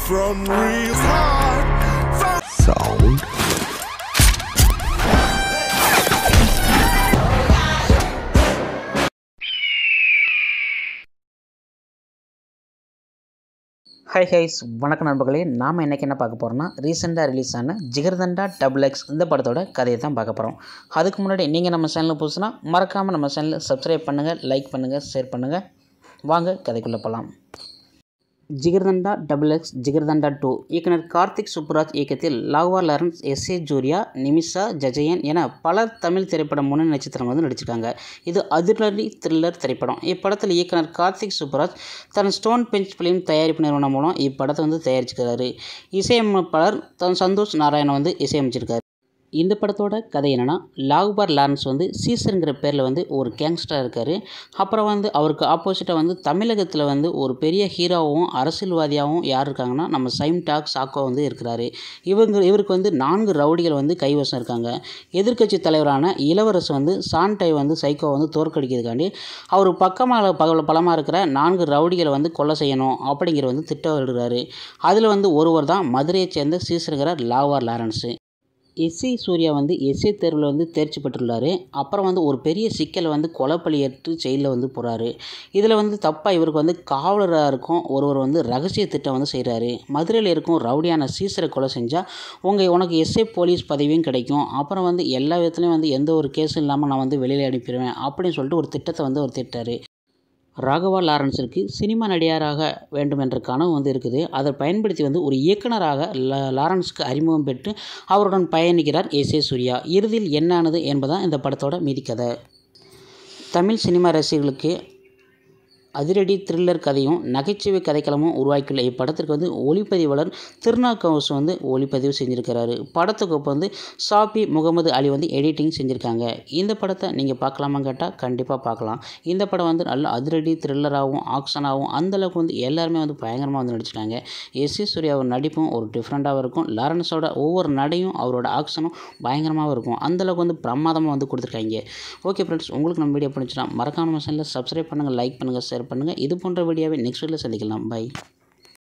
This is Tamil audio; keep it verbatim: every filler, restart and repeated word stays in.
from real hard from sound. Hi ஹைஸ் வணக்கம் நண்பர்களே, நாம் இன்றைக்கி என்ன பார்க்க போகிறோம்னா ரீசெண்டாக ரிலீஸ் ஆன ஜிகர்தண்டா டபுள் எக்ஸ் இந்த படத்தோட கதையை தான் பார்க்க போகிறோம். அதுக்கு முன்னாடி நீங்கள் நம்ம சேனலில் புதுசுனா மறக்காமல் நம்ம சேனலை சப்ஸ்கிரைப் பண்ணுங்கள், லைக் பண்ணுங்கள், ஷேர் பண்ணுங்கள். வாங்க கதைக்குள்ளே போகலாம். Jigarthanda double X Jigarthanda two இயக்குனர் கார்த்திக் சுப்புராஜ் இயக்கத்தில் Raghava Lawrence, S J Suryah, Nimisha, Jayan என பல தமிழ் திரைப்பட முன்னணி நட்சத்திரங்கள் வந்து நடிச்சிருக்காங்க. இது அதிரடி த்ரில்லர் திரைப்படம். இப்படத்தில் இயக்குனர் கார்த்திக் சுப்புராஜ் தன் ஸ்டோன் பெஞ்ச் ஃபிலிம் தயாரிப்பு நிறுவனம் மூலம் இப்படத்தை வந்து தயாரிச்சிருக்காரு. இசையமைப்பாளர் தன் சந்தோஷ் நாராயணன் வந்து இசையமைச்சிருக்காரு. இந்த படத்தோட கதை என்னென்னா, ராகவா லாரன்ஸ் வந்து சீசருங்கிற பேரில் வந்து ஒரு கேங்ஸ்டராக இருக்கார். அப்புறம் வந்து அவருக்கு ஆப்போசிட்டாக வந்து தமிழகத்தில் வந்து ஒரு பெரிய ஹீரோவும் அரசியல்வாதியாகவும் யார் இருக்காங்கன்னா நம்ம சைம் டாக் சாக்கோ வந்து இருக்கிறாரு. இவங்க இவருக்கு வந்து நான்கு ரவுடிகள் வந்து கைவசம் இருக்காங்க. எதிர்க்கட்சி தலைவரான இளவரசு வந்து சாண்டை வந்து சைக்கோ வந்து தோற்கடிக்கிறதுக்காண்டி அவர் பக்கமாக பல பலமாக இருக்கிற நான்கு ரவுடிகளை வந்து கொலை செய்யணும் அப்படிங்கிற வந்து திட்டம் எழுதுகிறாரு. அதில் வந்து ஒருவர் தான் மதுரையை சேர்ந்த சீசருங்கிற Raghava Lawrence. S J Suryah வந்து எஸ்ஏ தேர்வில் வந்து தேர்ச்சி பெற்றுள்ளார். அப்புறம் வந்து ஒரு பெரிய சிக்கலை வந்து கொலைப்பழி ஏற்று ஜெயிலில் வந்து போகிறாரு. இதில் வந்து தப்பாக இவருக்கு வந்து காவலராக இருக்கும் ஒருவர் வந்து ரகசிய திட்டம் வந்து செய்கிறாரு. மதுரையில் இருக்கும் ரவுடியான சீசரை கொலை செஞ்சால் உங்கள் உனக்கு எஸ்ஏ போலீஸ் பதவியும் கிடைக்கும். அப்புறம் வந்து எல்லா விதத்துலையும் வந்து எந்த ஒரு கேஸும் இல்லாமல் நான் வந்து வெளியில் அனுப்பிடுவேன் அப்படின்னு சொல்லிட்டு ஒரு திட்டத்தை வந்து அவர் திட்டார். ராகவா லாரன்ஸிற்கு சினிமா நடிகராக வேண்டும் என்ற கனவு வந்து இருக்குது. அதை பயன்படுத்தி வந்து ஒரு இயக்குனராக லாரன்ஸுக்கு அறிமுகம் பெற்று அவருடன் பயணிக்கிறார் எஸ் ஜே சூர்யா. இறுதியில் என்னானது என்பதான் இந்த படத்தோட மீதி கதை. தமிழ் சினிமா ரசிகர்களுக்கு அதிரடி த்ரில்லர் கதையும் நகைச்சுவை கதைக்களமும் உருவாக்கியுள்ள இப்படத்திற்கு வந்து ஒளிப்பதிவாளர் திருநாக்கவுஸ் வந்து ஒளிப்பதிவு செஞ்சுருக்கிறாரு. படத்துக்கு இப்போ வந்து ஷாபி முகமது அலி வந்து எடிட்டிங் செஞ்சுருக்காங்க. இந்த படத்தை நீங்கள் பார்க்கலாமா கேட்டால் கண்டிப்பாக பார்க்கலாம். இந்த படம் வந்து நல்ல அதிரடி த்ரில்லராகவும் ஆக்ஷனாகவும் அந்தளவுக்கு வந்து எல்லாருமே வந்து பயங்கரமாக வந்து நடிச்சிட்டாங்க. எஸ் ஜே சூர்யாவோட நடிப்பும் ஒரு டிஃப்ரெண்ட்டாகவும் இருக்கும். லாரன்ஸோட ஒவ்வொரு நடையும் அவரோட ஆக்ஷனும் பயங்கரமாகவும் இருக்கும். அந்தளவுக்கு வந்து பிரமாதமாக வந்து கொடுத்துருக்காங்க. ஓகே ஃப்ரெண்ட்ஸ், உங்களுக்கு நம்ம வீடியோ பிடிச்சினா மறக்காம நம்ம சேனலில் சப்ஸ்கிரைப் பண்ணுங்கள், லைக் பண்ணுங்கள், ஷேர் பண்ணுங்கள். இது போன்ற வீடியோவை நெக்ஸ்ட் வீடியோவில் சந்திக்கலாம். பை.